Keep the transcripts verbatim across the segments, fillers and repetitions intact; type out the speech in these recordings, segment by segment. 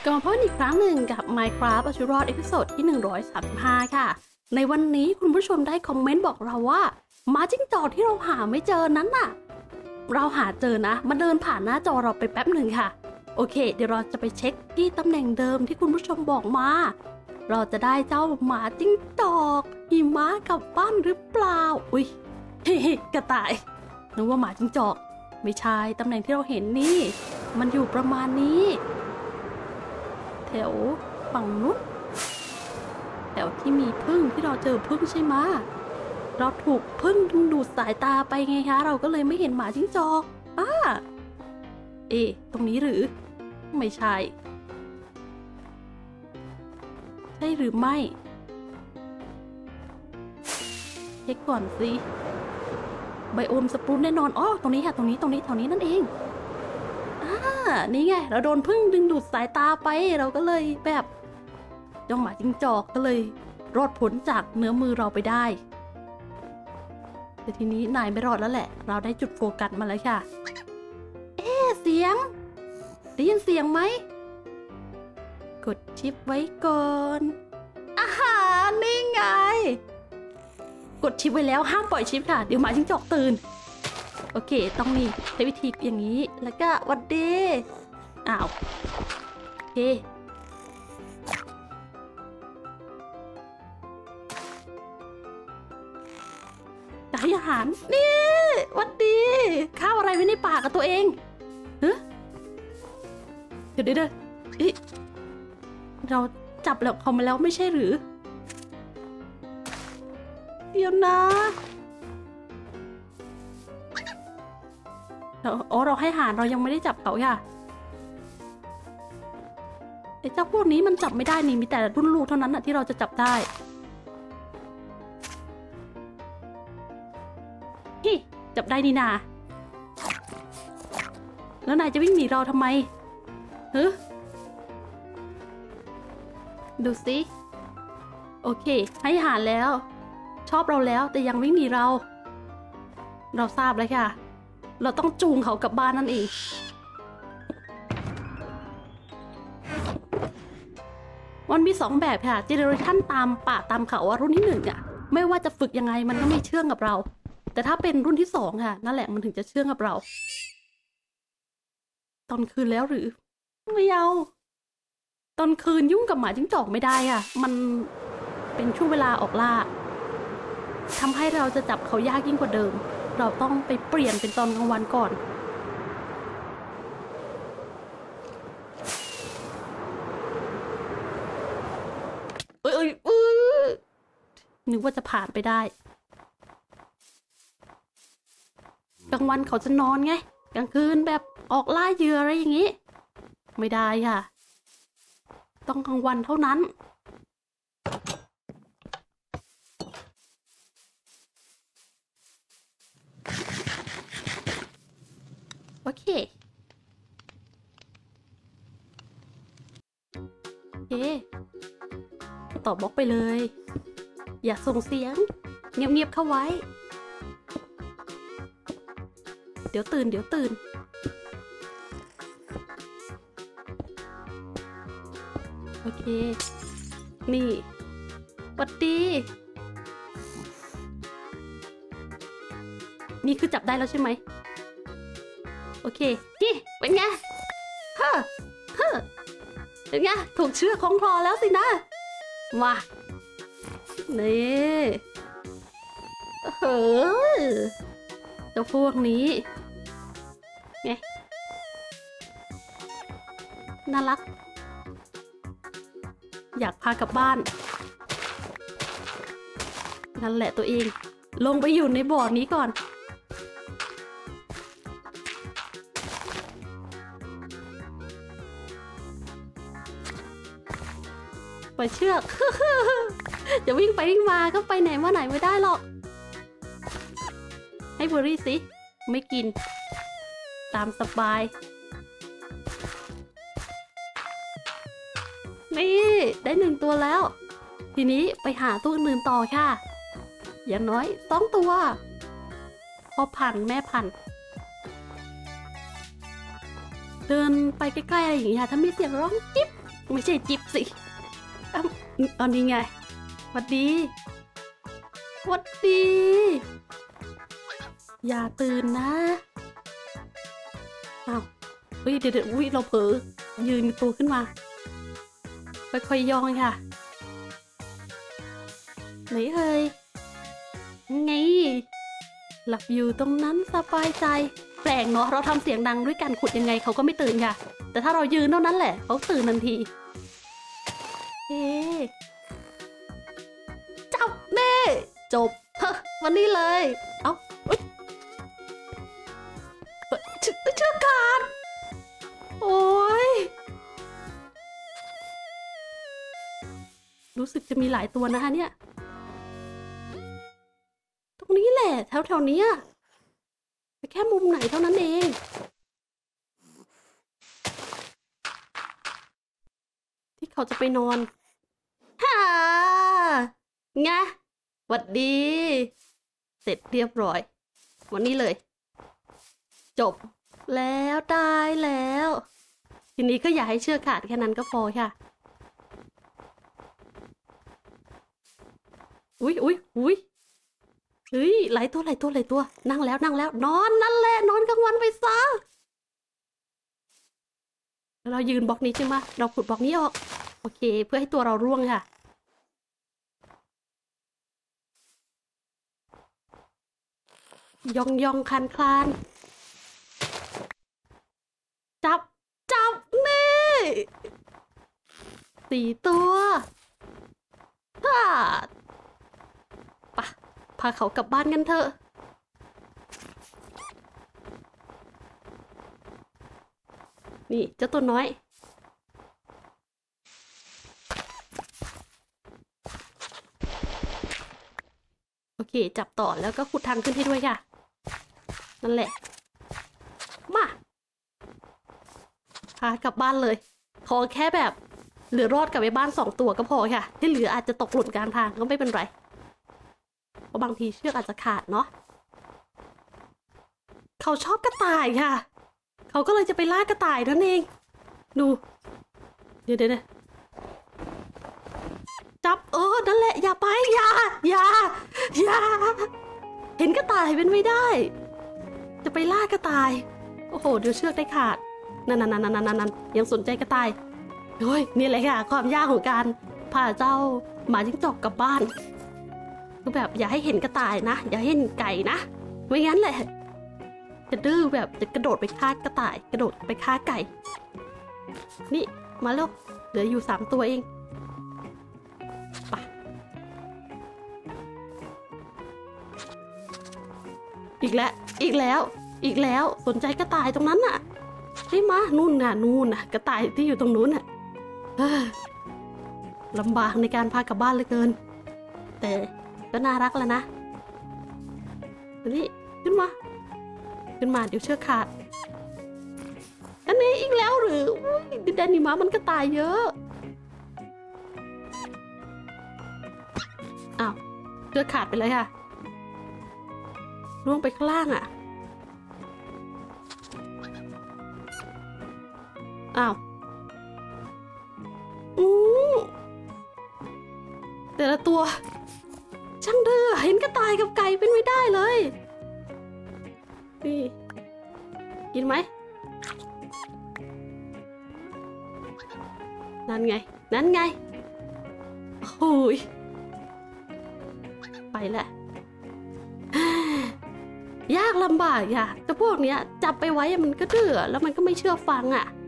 กลับมาพบกันอีกครั้งหนึ่งกับ Minecraft เอาชีวิตรอดเอพิโซดที่หนึ่งร้อยสามสิบห้าค่ะในวันนี้คุณผู้ชมได้คอมเมนต์บอกเราว่าหมาจิ้งจอกที่เราหาไม่เจอนั้นน่ะเราหาเจอนะมาเดินผ่านหน้าจอเราไปแป๊บหนึ่งค่ะโอเคเดี๋ยวเราจะไปเช็คที่ตำแหน่งเดิมที่คุณผู้ชมบอกมาเราจะได้เจ้าหมาจิ้งจอกหิมะกลับบ้านหรือเปล่าอุ้ยเฮ้กระต่ายนึกว่าหมาจิ้งจอกไม่ใช่ตำแหน่งที่เราเห็นนี่มันอยู่ประมาณนี้แถวฝั่งนู้นแถวที่มีพึ่งที่เราเจอพึ่งใช่ไหมเราถูกพึ่งดูดสายตาไปไงคะเราก็เลยไม่เห็นหมาจิ้งจอกอ้าเอ๊ะตรงนี้หรือไม่ใช่ใช่หรือไม่เช็คก่อนสิไบโอมสปรูนแน่นอนอ๋อตรงนี้ค่ะตรงนี้ตรงนี้แถวนี้นั่นเองอ่านี่ไงเราโดนพึ่งดึงดูดสายตาไปเราก็เลยแบบเจ้าหมาจิ้งจอกก็เลยรอดพ้นจากเนื้อมือเราไปได้แต่ทีนี้นายไม่รอดแล้วแหละเราได้จุดโฟกัสมาแล้วค่ะเอ๊ะเสียงได้ยินเสียงไหมกดชิปไว้ก่อนอาหารนี่ไงกดชิปไว้แล้วห้ามปล่อยชิปค่ะเดี๋ยวหมาจิ้งจอกตื่นโอเคต้องนี่ใช้วิธีอย่างนี้แล้วก็วัดเดอ้าวโอเคจะให้อาหารนี่วัดดีข้าวอะไรไว้ในปากกับตัวเองเฮ้ยเดี๋ยวเดี๋ยวเอ๊ะเราจับแล้วเขามาแล้วไม่ใช่หรือเดี๋ยวนะอ๋อเราให้อาหารเรายังไม่ได้จับเขาค่ะไอ้เจ้าพวกนี้มันจับไม่ได้นี่มีแต่รุ่นลูกเท่านั้นนะที่เราจะจับได้ฮิจับได้นี่นาแล้วนายจะวิ่งหนีเราทำไมเฮ้ยดูสิโอเคให้อาหารแล้วชอบเราแล้วแต่ยังวิ่งหนีเราเราทราบแล้วค่ะเราต้องจูงเขากลับบ้านนั่นเองมันมีสองแบบค่ะเจเนอเรชันตามป่าตามเขาว่ารุ่นที่หนึ่งอ่ะไม่ว่าจะฝึกยังไงมันก็ไม่เชื่องกับเราแต่ถ้าเป็นรุ่นที่สองค่ะนั่นแหละมันถึงจะเชื่องกับเราตอนคืนแล้วหรือไม่เอาตอนคืนยุ่งกับหมาจิ้งจอกไม่ได้อ่ะมันเป็นช่วงเวลาออกล่าทำให้เราจะจับเขายากยิ่งกว่าเดิมเราต้องไปเปลี่ยนเป็นตอนกลางวันก่อนเอ้ยเอ้ยเอ้ยนึกว่าจะผ่านไปได้กลางวันเขาจะนอนไงกลางคืนแบบออกล่าเหยื่ออะไรอย่างนี้ไม่ได้ค่ะต้องกลางวันเท่านั้นโอเคโอเคตอบบล็อกไปเลยอย่าส่งเสียงเงียบๆเข้าไว้เดี๋ยวตื่นเดี๋ยวตื่นโอเคนี่สวัสดีนี่คือจับได้แล้วใช่ไหมโอเคนี่เป็นไงเฮ้อเฮ้อเป็นไงถูกเชือกคล้องคลอแล้วสินะมานี่เฮ้อเจ้าพวกนี้ไงน่ารักอยากพากลับบ้านนั่นแหละตัวเองลงไปอยู่ในบ่อนี้ก่อนปล่อยเชือก จะวิ่งไปวิ่งมาก็ไปไหนมาไหนไม่ได้หรอกให้เบอร์รี่สิไม่กินตามสบายนี่ได้หนึ่งตัวแล้วทีนี้ไปหาตัวอื่นต่อค่ะอย่างน้อยสองตัวพ่อพันธุ์แม่พันธุ์ เดินไปใกล้ๆอะไรอย่างเงี้ยถ้ามีเสียงร้องจิ๊บไม่ใช่จิ๊บสิอ้าวอันนี้ไงหวัดดีหวัดดีอย่าตื่นนะอ้าวเฮ้ยเดี๋ยวเดี๋ยวอุ้ยเราเผลอยืนตัวขึ้นมาค่อยๆย่องค่ะไหนเอ่ยไงหลับอยู่ตรงนั้นสบายใจแปลกเนาะเราทำเสียงดังด้วยกันขุดยังไงเขาก็ไม่ตื่นค่ะแต่ถ้าเรายืนเท่านั้นแหละเขาตื่นทันทีเอ๊จับแน่จบเฮ้วันนี้เลยเอ้าเชื่อเชื่อการโอ้ยรู้สึกจะมีหลายตัวนะคะเนี่ยตรงนี้แหละแถวแถวนี้แค่มุมไหนเท่านั้นเองที่เขาจะไปนอนฮ่าไงหวัดดีเสร็จเรียบร้อยวันนี้เลยจบแล้วได้แล้วทีนี้ก็อย่าให้เชือกขาดแค่นั้นก็พอค่ะอุ้ยอุ้ยอุ้ยเฮ้ยหลายตัวหลายตัวหลายตัวนั่งแล้วนั่งแล้วนอนนั่นแหละนอนกลางวันไปซะเรายืนบล็อกนี้ใช่ไหมเราขุดบล็อกนี้ออกโอเคเพื่อให้ตัวเราร่วงค่ะยองยองคันคลานจับจับนี่สี่ตัวฮ่าปะพาเขากลับบ้านกันเถอะนี่เจ้าตัวน้อยโอเคจับต่อแล้วก็ขุดทางขึ้นให้ด้วยค่ะนั่นแหละมาพากลับบ้านเลยขอแค่แบบเหลือรอดกลับไปบ้านสองตัวก็พอค่ะที่เหลืออาจจะตกหล่นกลางทางก็ไม่เป็นไรเพราะบางทีเชือกอาจจะขาดเนาะเขาชอบกระต่ายค่ะเขาก็เลยจะไปล่ากระต่ายนั่นเองดูเดี๋ยวเดี๋ยวจับเออนั่นแหละอย่าไปอย่าอย่าอย่าเห็นกระต่ายเป็นไม่ได้จะไปล่ากระต่ายโอ้โหเดี๋ยวเชือกได้ขาดนั่นนั่นนั่นนั่นนั่นยังสนใจกระต่ายเฮ้ยนี่แหละค่ะความยากของการพาเจ้าหมาจิ้งจอกกลับบ้านก็แบบอย่าให้เห็นกระต่ายนะอย่าให้เห็นไก่นะไม่งั้นแหละจะดื้อแบบจะกระโดดไปฆ่ากระต่ายกระโดดไปฆ่าไก่นี่มาแล้วเหลืออยู่สามตัวเองไปอีกแล้วอีกแล้วอีกแล้วสนใจกระต่ายตรงนั้นน่ะใช่ไหมนู่นน่ะนู่นน่ะกระต่ายที่อยู่ตรงนู้นน่ะลำบากในการพากลับบ้านเหลือเกินแต่ก็น่ารักแล้วนะนี่ขึ้นมาขึ้นมาเดี๋ยวเชือกขาดอันนี้อีกแล้วหรือดินแดนหิมะมันก็ตายเยอะอ้าวเชือกขาดไปเลยค่ะร่วงไปข้างล่างอ่ะอ้าวอือแต่ละตัวช่างดื้อเห็นกระต่ายกับไก่เป็นไม่ได้เลยนี่กินไหมนั่นไงนั่นไงโอ้ยไปแหละยากลำบากอย่าแต่พวกเนี้ยจับไปไว้มันก็ดื้อแล้วมันก็ไม่เชื่อฟังอ่ะ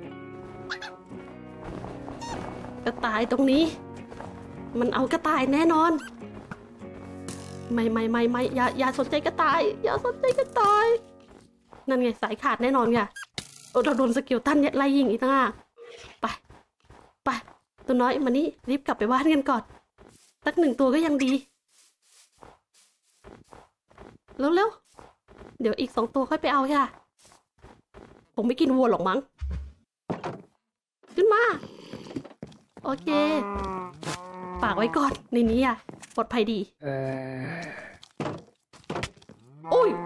กระต่ายตรงนี้มันเอากระต่ายแน่นอนไม่ไม่ไม่ไม่อย่าอย่าสนใจกระต่ายอย่าสนใจกระต่ายนั่นไงสายขาดแน่นอนไงโอ้เราโดนสกิลตันไล่ยิงอีกต่างหากไปไปตัวน้อยมานี่รีบกลับไปบ้านกันก่อนสักหนึ่งตัวก็ยังดีเร็วเร็วเดี๋ยวอีกสองตัวค่อยไปเอาค่ะผมไม่กินวัวหรอกมั้งขึ้นมาโอเคฝากไว้ก่อนในนี้อ่ะปลอดภัยดีโอ้ย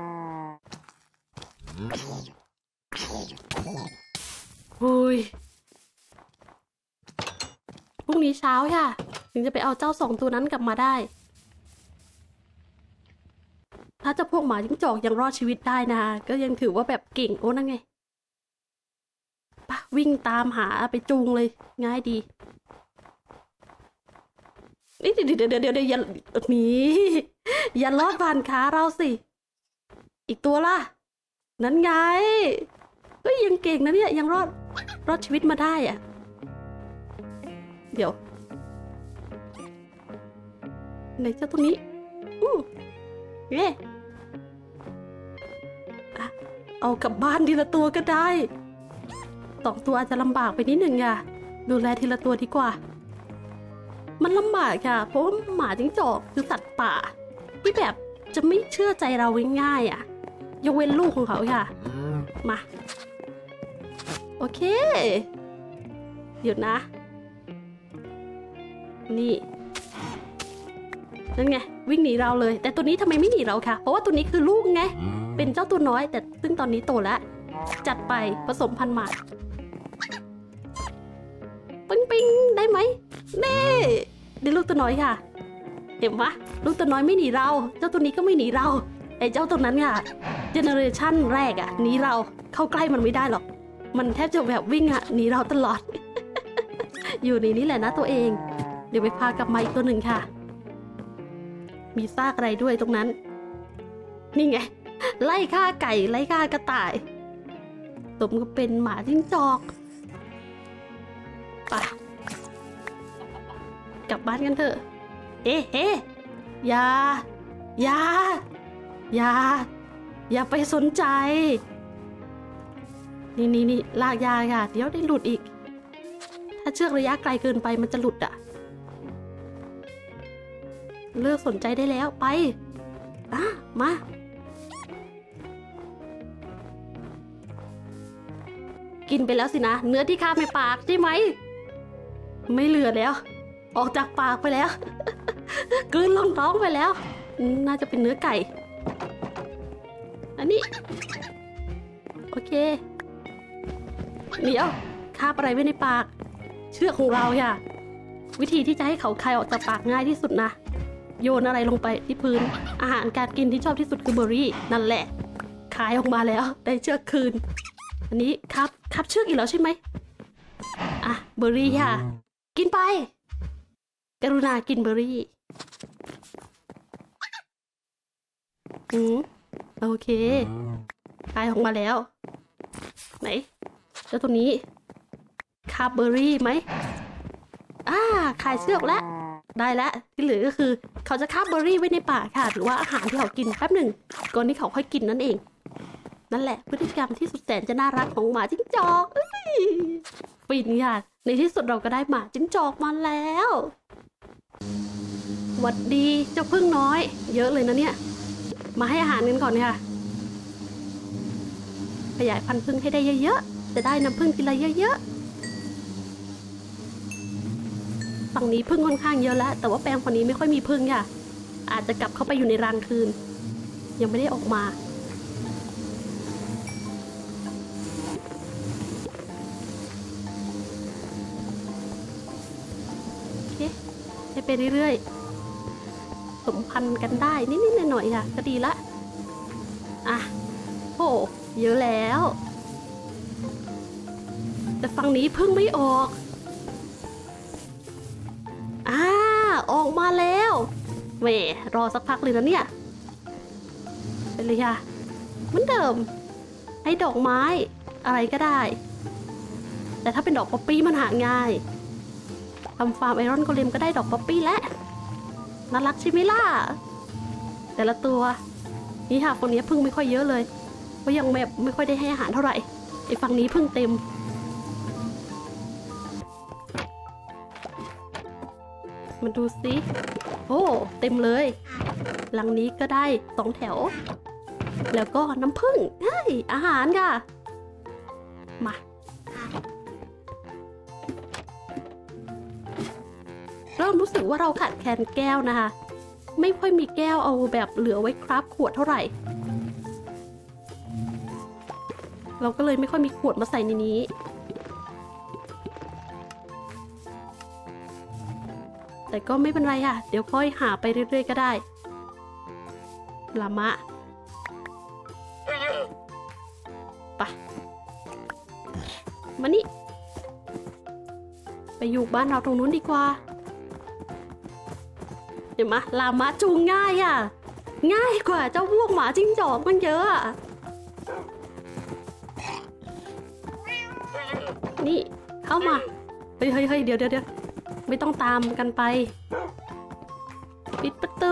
โอ้ยพรุ่งนี้เช้าค่ะถึงจะไปเอาเจ้าสองตัวนั้นกลับมาได้ถ้าจะพวกหมาจิ้งจอกยังรอดชีวิตได้นะก็ยังถือว่าแบบเก่งโอ้นั่นไงปะวิ่งตามหาไปจูงเลยง่ายดีนี่เดี๋ยวเดี๋ยวเดี๋ยวเดี๋ยวอย่าหนีอย่าลอดผ่านขาเราสิอีกตัวล่ะนั้นไงก็ยังเก่งนะเนี่ยยังรอดรอดชีวิตมาได้อะเดี๋ยวไหนเจ้าตัวนี้อือเย่เอากลับบ้านทีละตัวก็ได้สองตัวอาจจะลำบากไปนิดหนึ่งอ่ะดูแลทีละตัวดีกว่ามันลำบากค่ะเพราะว่าหมาจิ้งจอกคือสัตว์ป่าที่แบบจะไม่เชื่อใจเราง่ายๆอ่ะยกเว้นลูกของเขาค่ะมาโอเคหยุดนะนี่นั่นไงวิ่งหนีเราเลยแต่ตัวนี้ทำไมไม่หนีเราคะเพราะว่าตัวนี้คือลูกไงเป็นเจ้าตัวน้อยแต่ซึ่งตอนนี้โตแล้วจัดไปผสมพันธุ์หมาปิ๊งปิ๊งได้ไหมเน่ได้ลูกตัวน้อยค่ะเห็นปะลูกตัวน้อยไม่หนีเราเจ้าตัวนี้ก็ไม่หนีเราไอ้เจ้าตัวนั้นค่ะเจเนอเรชันแรกอะหนีเราเข้าใกล้มันไม่ได้หรอกมันแทบจะแบบวิ่งอะหนีเราตลอด อยู่ในนี้แหละนะตัวเองเดี๋ยวไปพากลับมาอีกตัวหนึ่งค่ะมีซากอะไรด้วยตรงนั้นนี่ไงไล่ฆ่าไก่ไล่ฆ่ากระต่ายสมก็เป็นหมาจิ้งจอกป่ะกลับบ้านกันเถอะเอ๊ะเอ๊ะอย่าอย่าอย่าอย่าไปสนใจนี่นี่นี่ลากยาค่ะเดี๋ยวได้หลุดอีกถ้าเชือกระยะไกลเกินไปมันจะหลุดอ่ะเลิกสนใจได้แล้วไปอ่ะมากินไปแล้วสินะเนื้อที่คาบในปากใช่ไหมไม่เหลือแล้วออกจากปากไปแล้วกลืนลงท้องไปแล้วน่าจะเป็นเนื้อไก่อันนี้โอเคเดี๋ยวคาบอะไรไว้ในปากเชือกของเราค่ะวิธีที่จะให้เขาคายออกจากปากง่ายที่สุดนะโยนอะไรลงไปที่พื้นอาหารการกินที่ชอบที่สุดคือเบอร์รี่นั่นแหละคายออกมาแล้วได้เชือกคืนอันนี้ครับครับเชือกอีกแล้วใช่ไหมอ่ะเบอร์รี่ค่ะกินไปกรุณากินเบอร์รี่อืมโอเคคายออกมาแล้วไหนเจ้าตัวนี้คาบเบอร์รี่ไหมอ่าคายเชือกแล้วได้แล้วที่เหลือก็คือเขาจะคาบเบอร์รี่ไว้ในปากค่ะหรือว่าอาหารที่เขากินแป๊บหนึ่งก่อนที่เขาค่อยกินนั่นเองนั่นแหละพฤติกรรมที่สุดแสนจะน่ารักของหมาจิ้งจอกฟินค่ะในที่สุดเราก็ได้หมาจิ้งจอกมาแล้วหวัดดีเจ้าพึ่งน้อยเยอะเลยนะเนี่ยมาให้อาหารกันก่อนค่ะขยายพันธุ์พึ่งให้ได้เยอะๆจะได้น้ำพึ่งทีละเยอะๆฝั่งนี้พึ่งค่อนข้างเยอะแล้วแต่ว่าแปลงฝั่งนี้ไม่ค่อยมีพึ่งค่ะอาจจะกลับเข้าไปอยู่ในรังคืนยังไม่ได้ออกมาให้ไปเรื่อยๆสมพันธ์กันได้นิดๆหน่อยๆค่ะก็ดีละอ่ะโอ้เยอะแล้วแต่ฝั่งนี้พึ่งไม่ออกอ่าออกมาแล้วแหมรอสักพักเลยนะเนี่ยเป็นเลยค่ะเหมือนเดิมให้ดอกไม้อะไรก็ได้แต่ถ้าเป็นดอกป๊อปปี้มันหาง่ายทำฟาร์มไอรอนโกเลมก็ได้ดอกป๊อปปี้และน่ารักใช่ไหมล่ะแต่ละตัวนี่ค่ะฝั่งนี้พึ่งไม่ค่อยเยอะเลยเพราะยังแบบไม่ค่อยได้ให้อาหารเท่าไหร่ไอฝั่งนี้พึ่งเต็มมาดูสิโอ้เต็มเลยหลังนี้ก็ได้สองแถวแล้วก็น้ำผึ้งเฮ้ยอาหารค่ะมาเริ่มรู้สึกว่าเราขาดแคลนแก้วนะคะไม่ค่อยมีแก้วเอาแบบเหลือไว้คราฟขวดเท่าไหร่เราก็เลยไม่ค่อยมีขวดมาใส่ในนี้แต่ก็ไม่เป็นไรค่ะเดี๋ยวค่อยหาไปเรื่อยๆก็ได้ลามะไปมานี่ไปอยู่บ้านเราตรงนู้นดีกว่าเห็นไหมลามะจูงง่ายอ่ะง่ายกว่าเจ้าพวกหมาจิ้งจอกมันเยอะอ่ะนี่เข้ามาเฮ้ยเฮ้ยเฮ้ยเดี๋ยวเดี๋ยวเดี๋ยวไม่ต้องตามกันไปปิดประตู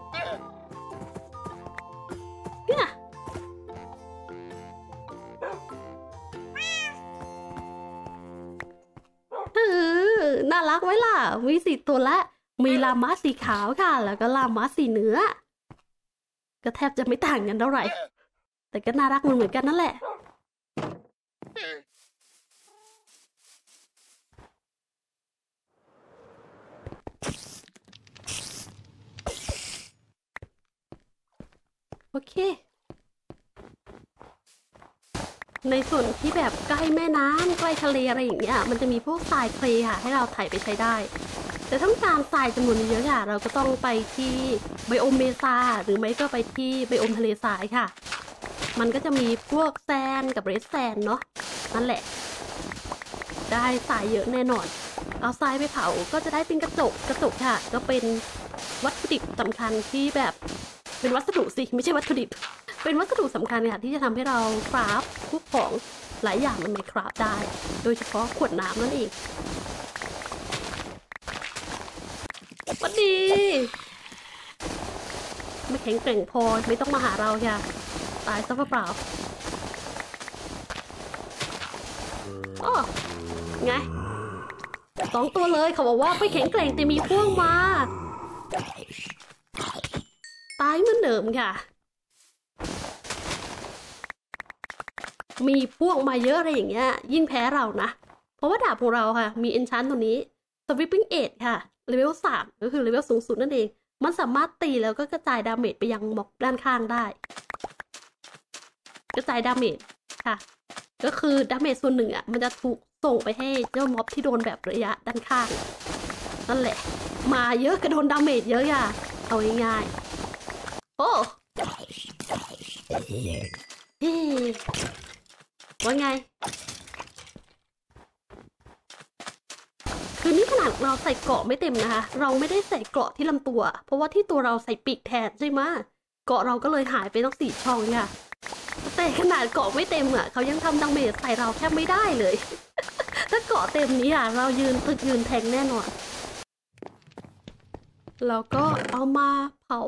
เนี่ยเออน่ารักไว้ล่ะมีสีตัวละมีลามะสีขาวค่ะแล้วก็ลามะสีเนื้อก็แทบจะไม่ต่างกันเท่าไหร่แต่ก็น่ารักเหมือนกันนั่นแหละโอเคในส่วนที่แบบใกล้แม่น้ำใกล้ทะเลอะไรอย่างเงี้ยมันจะมีพวกทรายเคลค่ะให้เราไถไปใช้ได้แต่ต้องการทรายจำนวนเยอะค่ะเราก็ต้องไปที่ไบโอมเมซาหรือไม่ก็ไปที่ไบโอมทะเลทรายค่ะมันก็จะมีพวกแซนกับเรดแซนเนาะนั่นแหละได้ทรายเยอะแน่นอนเอาทรายไปเผาก็จะได้เป็นกระจกกระจกค่ะก็เป็นวัตถุดิบสำคัญที่แบบเป็นวัสดุสิไม่ใช่วัตถุดิบเป็นวัสดุสำคัญค่ะที่จะทำให้เราคราฟพวกของหลายอย่างในไมน์คราฟได้โดยเฉพาะขวดน้ำนั่นเองสวัสดีไม่แข็งแกร่งพอไม่ต้องมาหาเราค่ะตายซะเปล่าอ๋อไงสองตัวเลยเขาบอกว่าไม่แข็งแกร่งแต่มีพวกมาตายเหมือนเดิมค่ะมีพวกมาเยอะอะไรอย่างเงี้ยยิ่งแพ้เรานะเพราะว่าดาบของเราค่ะมี enchant ตัวนี้ sweeping edge ค่ะเลเวลสามก็คือเลเวลสูงสุดนั่นเองมันสามารถตีแล้วก็กระจายดาเมจไปยังม็อบด้านข้างได้กระจายดาเมจค่ะก็คือดาเมจส่วนหนึ่งอ่ะมันจะถูกส่งไปให้เจ้าม็อบที่โดนแบบระยะด้านข้างนั่นแหละมาเยอะก็โดนดาเมจเยอะค่ะเอาง่ายๆโอ้เฮ้ว่าไงคือนี่ขนาดเราใส่เกราะไม่เต็มนะคะเราไม่ได้ใส่เกราะที่ลำตัวเพราะว่าที่ตัวเราใส่ปีกแทนใช่ไหมเกราะเราก็เลยหายไปตั้งสี่ช่องค่ะแต่ขนาดเกราะไม่เต็มอ่ะเขายังทำดาเมจใส่เราแทบไม่ได้เลยถ้าเกราะเต็มนี้อ่ะเรายืนตึกยืนแทงแน่นอนเราก็เอามาเผา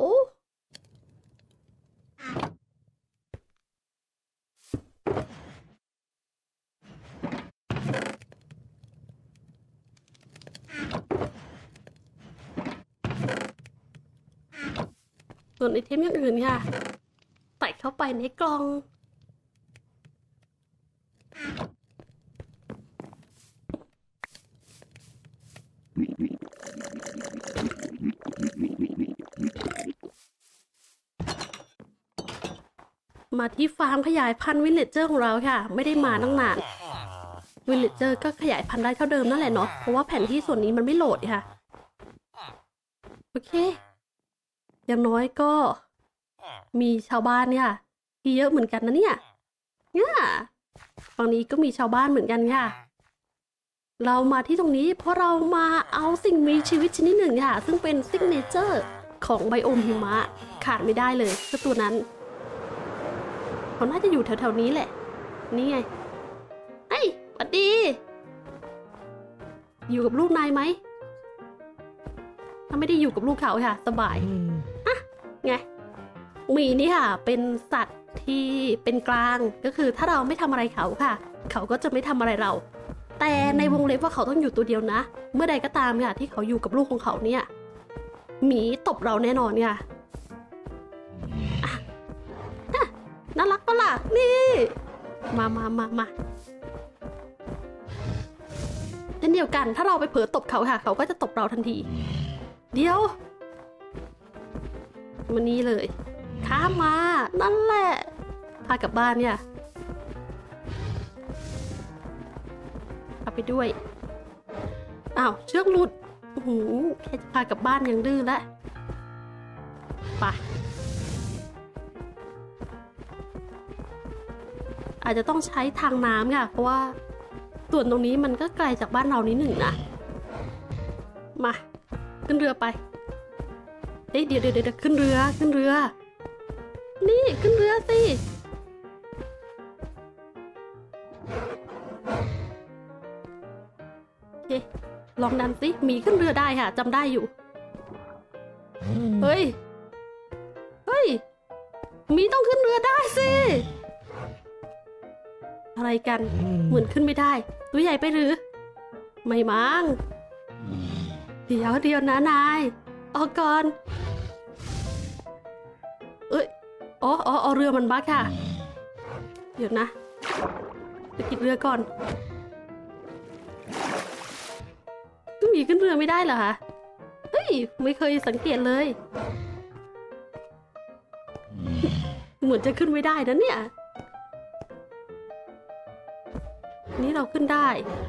ส่วนไอเทมอย่างอื่นค่ะใส่เข้าไปในกล่องมาที่ฟาร์มขยายพันธุ์วิลเลจเจอร์ของเราค่ะไม่ได้มาตั้งนานวิลเลจเจอร์ก็ขยายพันธุ์ได้เท่าเดิมนั่นแหละเนาะเพราะว่าแผนที่ส่วนนี้มันไม่โหลดค่ะโอเคอย่างน้อยก็มีชาวบ้านเนี่ยที่เยอะเหมือนกันนะเนี่ยเนี่ยฝั่งนี้ก็มีชาวบ้านเหมือนกันค่ะเรามาที่ตรงนี้เพราะเรามาเอาสิ่งมีชีวิตชนิดหนึ่งค่ะซึ่งเป็นซิกเนเจอร์ของไบโอมหิมะขาดไม่ได้เลยก็ตัวนั้นเขาน่าจะอยู่แถวๆนี้แหละนี่ไงเฮ้ยสวัสดีอยู่กับลูกนายไหมถ้าไม่ได้อยู่กับลูกเขาค่ะสบายฮะไงหมีนี่ค่ะเป็นสัตว์ที่เป็นกลางก็คือถ้าเราไม่ทำอะไรเขาค่ะเขาก็จะไม่ทำอะไรเราแต่ในวงเล็บว่าเขาต้องอยู่ตัวเดียวนะเมื่อใดก็ตามค่ะที่เขาอยู่กับลูกของเขาเนี่ยหมีตบเราแน่นอนค่ะน่ารักปะล่ะนี่มามามามาเช่นเดียวกันถ้าเราไปเผลอตบเขาค่ะเขาก็จะตบเราทันทีเดี๋ยวมานี่เลยข้ามมานั่นแหละพากลับบ้านเนี่ยเอาไปด้วยอ้าวเชือกหลุดอื้อหือแค่จะพากลับบ้านยังดื้อแล้วไปอาจจะต้องใช้ทางน้ำค่ะเพราะว่าส่วนตรงนี้มันก็ไกลจากบ้านเรานิดหนึ่งนะมาขึ้นเรือไปเฮ้ยเดี๋ยวเดี๋ยวเดี๋ยวขึ้นเรือขึ้นเรือนี่ขึ้นเรือสิโอเคลองดันสิหมีขึ้นเรือได้ค่ะจำได้อยู่เฮ้ยเฮ้ยหมีต้องขึ้นเรือได้สิอะไรกันเหมือนขึ้นไม่ได้ตัวใหญ่ไปหรือไม่มั้งเดี๋ยวเดียวนะนายออกก่อนเอ้ยอ๋ออ๋อเรือมันบั๊กค่ะเดี๋ยวนะไปกินเรือก่อนก็มีขึ้นเรือไม่ได้เหรอคะเฮ้ยไม่เคยสังเกตเลยเหมือนจะขึ้นไม่ได้นะเนี่ยนี่เราขึ้นได้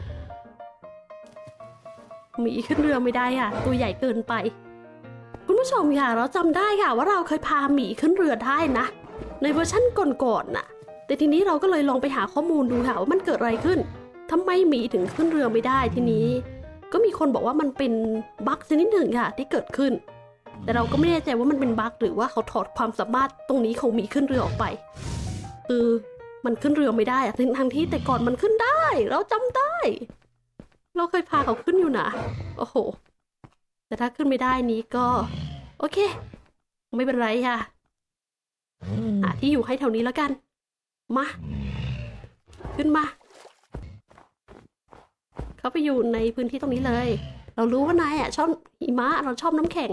หมีขึ้นเรือไม่ได้ค่ะตัวใหญ่เกินไปคุณผู้ชมค่ะเราจำได้ค่ะว่าเราเคยพาหมีขึ้นเรือได้นะในเวอร์ชั่นก่อนๆน่ะแต่ทีนี้เราก็เลยลองไปหาข้อมูลดูค่ะว่ามันเกิดอะไรขึ้นทำไมหมีถึงขึ้นเรือไม่ได้ทีนี้ก็มีคนบอกว่ามันเป็นบั๊กชนิดหนึ่งค่ะที่เกิดขึ้นแต่เราก็ไม่แน่ใจว่ามันเป็นบั๊กหรือว่าเขาถอดความสามารถตรงนี้ของหมีขึ้นเรือออกไปคือมันขึ้นเรือไม่ได้อะทั้งที่แต่ก่อนมันขึ้นได้เราจำได้เราเคยพาเขาขึ้นอยู่นะโอ้โหแต่ถ้าขึ้นไม่ได้นี้ก็โอเคไม่เป็นไรค่ะหาที่อยู่ให้แถวนี้แล้วกันมาขึ้นมาเขาไปอยู่ในพื้นที่ตรงนี้เลยเรารู้ว่านายอ่ะชอบหิมะเราชอบน้ำแข็ง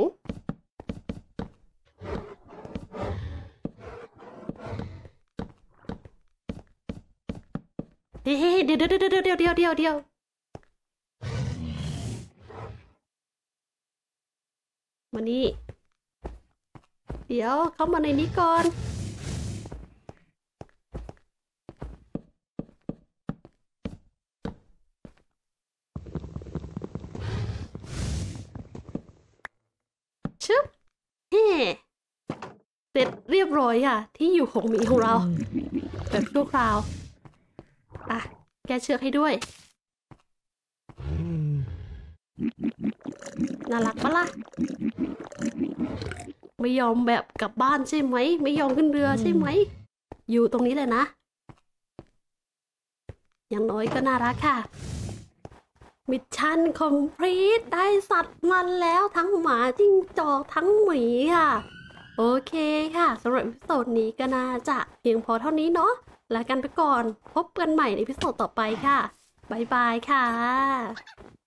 เฮ้เดี๋ยวเดี๋ยวเดี๋ยวเดี๋ยวเดี๋ยวเดี๋ยวเดี๋ยวมานี่เดี๋ยวเข้ามาในนี้ก่อนชึบเฮ้เสร็จเรียบร้อยค่ะที่อยู่ของหมีของเราแบบชั่วคราวอ่ะแกเชือกให้ด้วยน่ารักปะล่ะไม่ยอมแบบกลับบ้านใช่ไหมไม่ยอมขึ้นเรือใช่ไหมอยู่ตรงนี้เลยนะอย่างน้อยก็น่ารักค่ะมิชชั่นคอมพลีทได้สัตว์มันแล้วทั้งหมาจิ้งจอกทั้งหมีค่ะโอเคค่ะสำหรับอีพิโซดนี้ก็น่าจะเพียงพอเท่านี้เนาะลากันไปก่อนพบกันใหม่ในอีพิโซดต่อไปค่ะบ๊ายบายค่ะ